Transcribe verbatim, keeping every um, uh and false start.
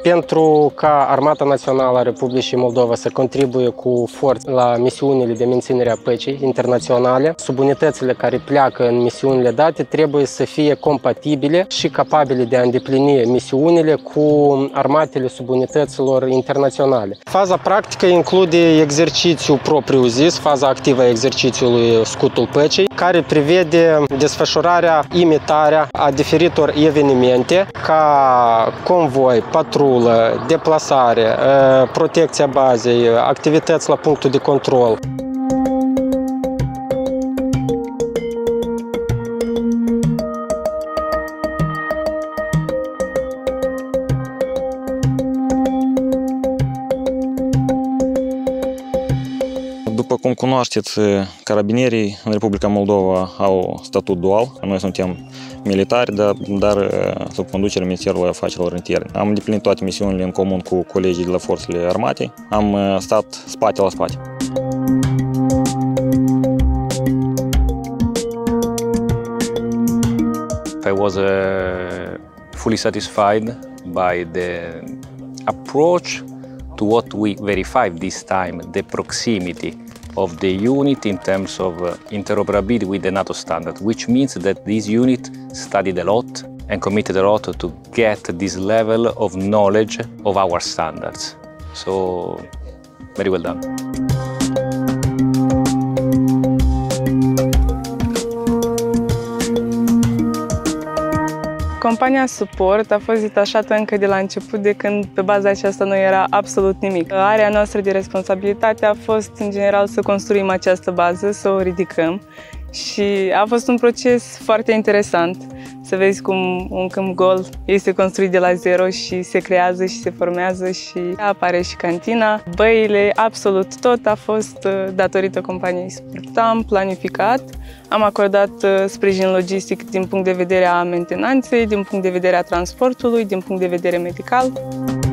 Pentru ca Armata Națională a Republicii Moldova să contribuie cu forță la misiunile de menținere a păcii internaționale, subunitățile care pleacă în misiunile date trebuie să fie compatibile și capabile de a îndeplini misiunile cu armatele subunităților internaționale. Faza practică include exercițiul propriu-zis, faza activă a exercițiului Scutul Păcii, care prevede desfășurarea, imitarea a diferitor evenimente ca convoi, patrulă, deplasare, protecția bazei, activități la punctul de control. După cum cunoașteți, carabinerii în Republica Moldova au statut dual. Noi suntem militari, dar, dar sub conducerea Ministerului Afacerilor Interne. Am îndeplinit toate misiunile în comun cu colegii de la forțele armate. Am stat spate la spate. I was uh, fully satisfied by the approach to what we verified this time, the proximity of the unit in terms of uh, interoperability with the NATO standard, which means that this unit studied a lot and committed a lot to get this level of knowledge of our standards. So, very well done. Compania Suport a fost detașată încă de la început, de când pe baza aceasta nu era absolut nimic. Area noastră de responsabilitate a fost, în general, să construim această bază, să o ridicăm și a fost un proces foarte interesant. Să vezi cum un câmp gol este construit de la zero și se creează și se formează și apare și cantina. Băile, absolut tot a fost datorită companiei Suport. Am planificat, am acordat sprijin logistic din punct de vedere a mentenanței, din punct de vedere a transportului, din punct de vedere medical.